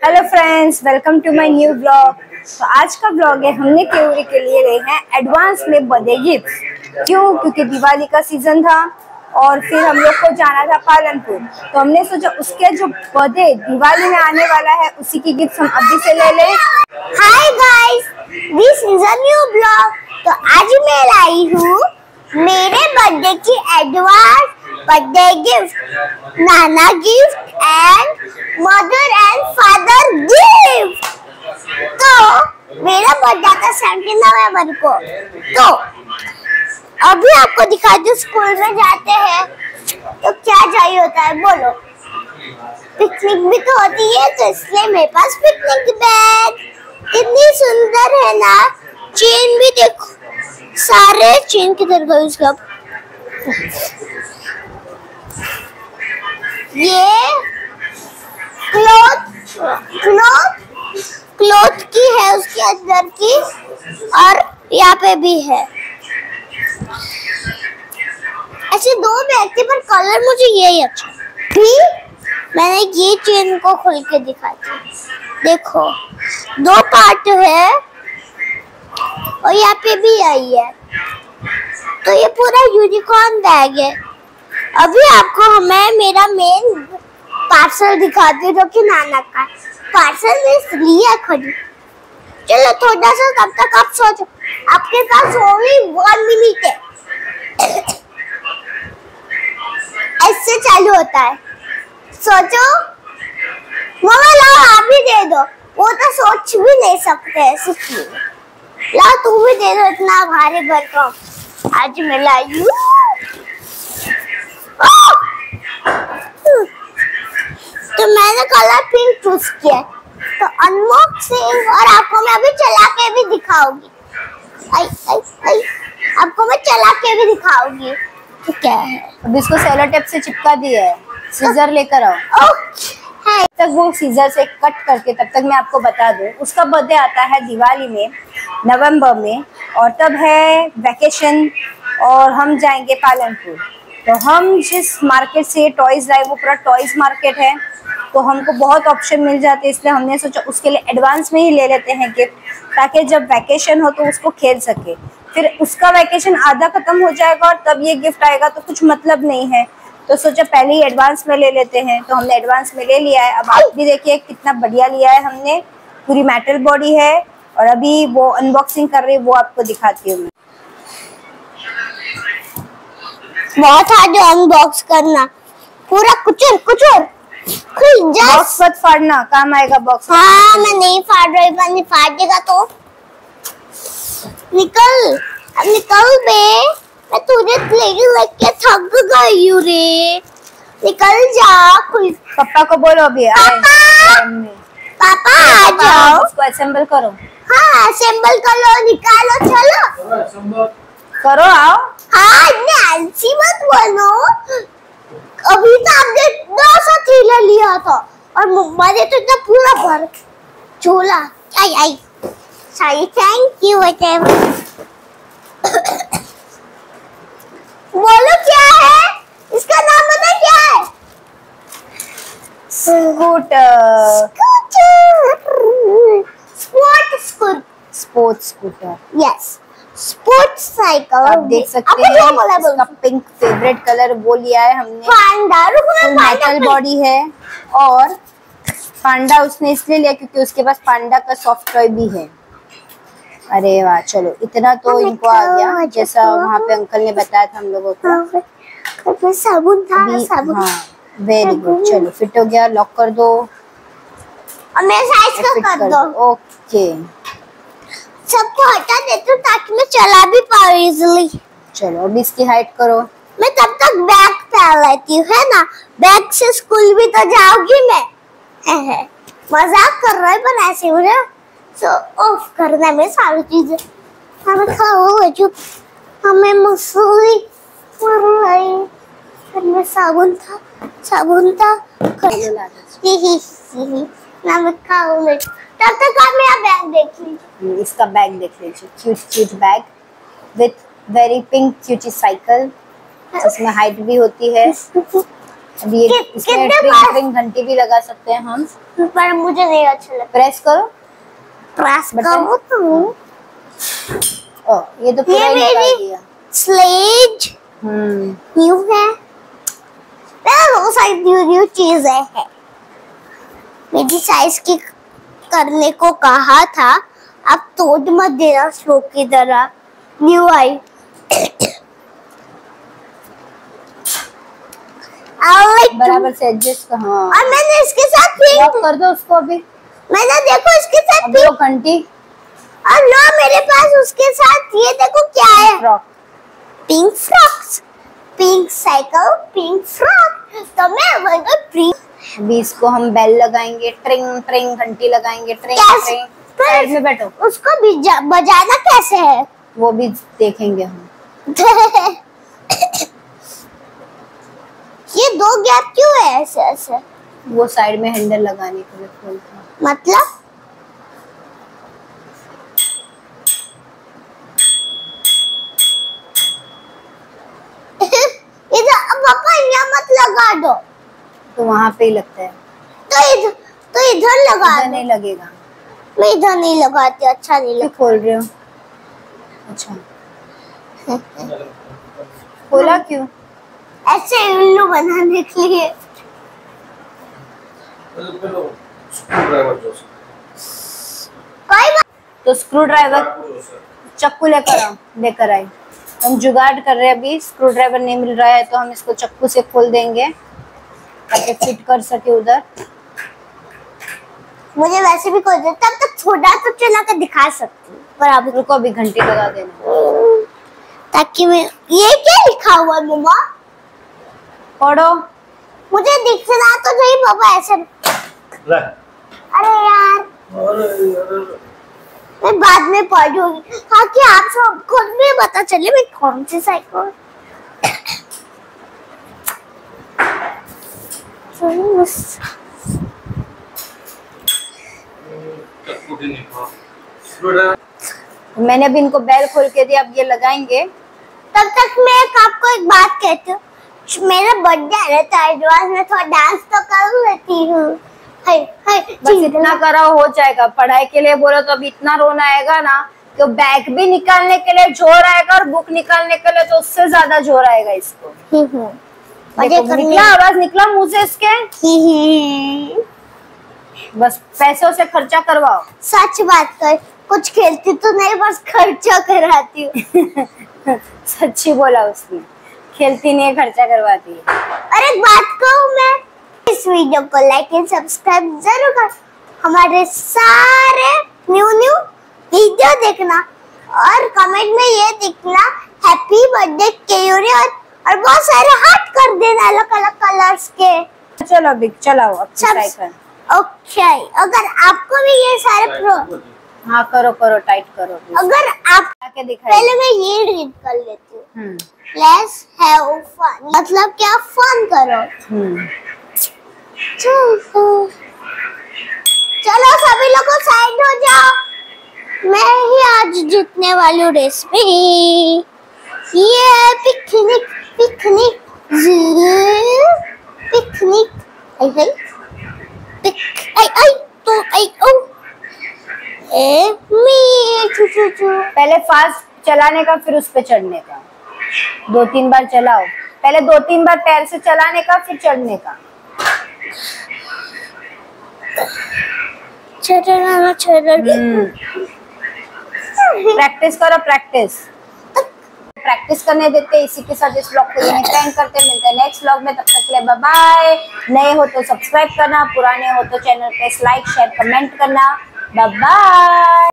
Hello friends, welcome to my new blog. तो आज का ब्लॉग है, हमने केवरी के लिए गए हैं एडवांस में बर्थडे गिफ्ट। क्यों? क्योंकि दिवाली का सीजन था और फिर हम लोग को जाना था पालनपुर। तो हमने सोचा उसके जो बर्थडे दिवाली में आने वाला है उसी की गिफ्ट हम अभी से ले लें। Hi guys, this is a new blog. तो आज मैं लाई हूँ मेरे बर्थडे की एडवांस बर्थडे गिफ्ट, नाना gift and mother and father gift. तो मेरा बर्थडे था 17 नवंबर को। तो अभी आपको दिखा दूं, स्कूल में जाते हैं तो क्या चाहिए होता है बोलो? पिकनिक भी तो होती है, तो इसलिए मेरे पास पिकनिक बैग कितनी सुंदर है ना। चेन भी देखो, सारे चेन किधर गए उसका। ये क्लॉथ की है, उसके अंदर की, और यहाँ पे भी है। ऐसे दो बैग थे पर कलर मुझे यही अच्छा। भी मैंने ये चेन को खोल के दिखाई, देखो दो पार्ट है और यहाँ पे भी आई है। तो ये पूरा यूनिकॉर्न बैग है। अभी आपको हमें मेरा मेन पार्सल दिखाती हूँ जो कि नाना का पार्सल में इसलिए खड़ी। चलो थोड़ा सा तब तक आप सोचो, आपके पास ओनली 1 मिनट है। ऐसे चालू होता है, सोचो। मम्मा लाओ, आप भी दे दो। वो तो सोच भी नहीं सकते ऐसे चीज। लाओ तू भी दे दो, इतना भारी भरकम आज मैं लाई हूँ। तो मैंने कलर पिंक चूज किया। तो अनबॉक्सिंग, और आपको मैं अभी चला के भी दिखाऊंगी। आपको मैं चला के भी दिखाऊंगी तो क्या है। अब इसको सेलो टेप से चिपका दिया है, सीजर लेकर आओ। है तक वो सीजर से कट करके, तब तक मैं आपको बता दूं उसका बर्थडे आता है दिवाली में, नवंबर में, और तब है वैकेशन और हम जाएंगे पालनपुर। तो हम जिस मार्केट से टॉयज लाए वो पूरा टॉयज मार्केट है, तो हमको बहुत ऑप्शन मिल जाते हैं, इसलिए हमने सोचा उसके लिए एडवांस में ही ले लेते हैं गिफ्ट, ताकि जब वैकेशन हो तो उसको खेल सके। फिर उसका वैकेशन आधा खत्म हो जाएगा और तब ये गिफ्ट आएगा तो कुछ मतलब नहीं है। तो सोचा पहले ही एडवांस में ले लेते हैं, तो हमने एडवांस में ले लिया है। अब आप भी देखिए कितना बढ़िया लिया है हमने, पूरी मेटल बॉडी है। और अभी वो अनबॉक्सिंग कर रही है, वो आपको दिखाती हूँ मैं। बहुत हार्ड अनबॉक्स करना, पूरा कुचर बॉक्स मत फाड़ना, काम आएगा बॉक्स। हाँ मैं नहीं फाड़ रही, मैंने फाड़ेगा तो निकल बे। मैं तुझे लेके थक गई हूँ रे, निकल जा। पापा को बोलो अभी पापा आ जाओ, उसको असेंबल करो। हाँ असेंबल कर लो, निकालो, चलो करो, आओ। हाँ नैन्सी मत बोलो, अभी तो आपने 200 थैला लिया था और मम्मा ने तो इतना पूरा भर झोला। I sorry, thank you. बोलो क्या है इसका नाम, पता क्या है? Sports scooter. Yes, sports cycle. आप देख सकते हैं इसका पिंक फेवरेट कलर वो लिया है हमने। पांडा मेटल बॉडी है, और पांडा उसने इसलिए लिया क्योंकि उसके पास पांडा का सॉफ्ट टॉय भी है। अरे वाह, चलो इतना तो इनको आ गया जैसा वहाँ पे अंकल ने बताया था हम लोगों को। साबुन था, साबुन। हाँ वेरी गुड, चलो फिट हो गया, लॉक कर दो और मेरे साइज का कर दो। ओके, सबको हटा देती हूँ ताकि मैं चला भी पाऊँ इजीली। चलो अभी इसकी हाइट करो। मैं तब तक बैग पहन लेती हूँ, है ना? बैग से स्कूल भी तो जाऊंगी मैं। मजाक कर रहा है पर ऐसे मुझे ऑफ करना में सारी चीजें। हमें खाओ जो हमें मसूरी में साबुन था ना मैं खाऊं। तब तक आप मेरा बैग देख लीजिए। इसका बैग देख लीजिए, cute bag with very pink cutie cycle, जिसमें हाइट भी होती है। अब ये इसमें ट्रिंग घंटी भी लगा सकते हैं हम, पर मुझे नहीं अच्छा लगता। प्रेस करो, प्रेस करो तो ये तो पूरा ही निकाल दिया। स्लेज न्यू है, बहुत सारी न्यू चीजें हैं। मेरी साइज की करने को कहा था, अब तोड़ मत देना स्लो की तरह। न्यू आई बराबर से एडजस्ट कर। हाँ, और मैंने इसके साथ लॉक कर दो उसको अभी। मैंने देखो इसके साथ अब लो घंटी, और लो मेरे पास उसके साथ ये देखो क्या है, frock, pink frocks, pink cycle, pink frock. तो मैं पिंक, अभी इसको हम बेल लगाएंगे, ट्रिंग ट्रिंग घंटी लगाएंगे, ट्रिंग ट्रिंग। साइड में बैठो, उसको भी बजाना कैसे है वो भी देखेंगे हम। ये दो गैप क्यों है ऐसे ऐसे? वो साइड में हैंडल लगाने के लिए खोलते हैं। मतलब इधर पापा यहाँ मत लगा दो, तो वहाँ पे ही लगता है। तो इधर लगा इधर दो। नहीं लगेगा। मैं इधर नहीं लगाती, अच्छा नहीं क्यों लगता। खोल रहे हो? अच्छा, खोला क्यों? ऐसे उल्लू बनाने के लिए। कोई बात तो स्क्रू ड्राइवर चक्कू लेकर आए। हम जुगाड़ कर रहे हैं, अभी स्क्रू ड्राइवर नहीं मिल रहा है तो हम इसको चक्कू से खोल देंगे ताकि फिट कर सके उधर। मुझे वैसे भी कोई तब तक छोटा तो चला कर दिखा सकती हूँ बराबर। रुको, अभी घंटी लगा देना ताकि मैं, ये क्या लिखा हुआ मम्मा? पढ़ो। मुझे दिख रहा तो नहीं पापा ऐसे। अरे यार, मैं बाद में पढ़ूंगी ताकि आप सब खुद भी पता चले मैं कौन सी साइकिल। मैंने अभी इनको बेल खोल के दिया, अब ये लगाएंगे। तब तक मैं आपको एक बात कहती हूँ, मेरा बर्थडे आ रहा था, एडवांस में थोड़ा डांस तो कर लेती हूँ। बस इतना करा हो जाएगा। पढ़ाई के लिए बोलो तो अभी इतना रोना आएगा ना, तो बैग भी निकालने के लिए जोर आएगा और बुक निकालने के लिए तो उससे ज्यादा जोर आएगा इसको। देखो, निकला, आवाज निकला मुंह से इसके। बस पैसों से खर्चा करवाओ। सच बात कर, कुछ खेलती तो नहीं, बस खर्चा कराती हूँ। सच्ची बोला उसने, खेलती नहीं है, खर्चा करवाती है। और एक बात कहूँ मैं, इस वीडियो को लाइक एंड सब्सक्राइब जरूर कर। हमारे सारे न्यू वीडियो देखना और कमेंट में ये लिखना हैप्पी बर्थडे केयूरी, और बहुत सारे हार्ट कर देना अलग अलग कलर्स के। चलो अभी चलाओ अब साइकिल। ओके, अगर आपको भी ये सारे हाँ करो टाइट करो। अगर आप आके दिखाइए। पहले मैं ये रीड कर लेती हूँ। लेट्स हैव फन, मतलब क्या फन करो। चलो सभी लोग साइड हो जाओ, मैं ही आज जीतने वाली हूँ रेस में। ये पिकनिक पिकनिक पिकनिक पहले फास्ट चलाने का, फिर उस पे चढ़ने का। 2-3 बार चलाओ, पहले 2-3 बार पैर से चलाने का, फिर चढ़ने का। प्रैक्टिस करो, प्रैक्टिस करने देते। इसी के साथ इस व्लॉग को यहीं एंड करते। मिलते हैं नेक्स्ट व्लॉग में, तब तक के लिए बाय बाय। नए हो तो सब्सक्राइब करना, पुराने हो तो चैनल पे लाइक शेयर कमेंट करना। Bye bye.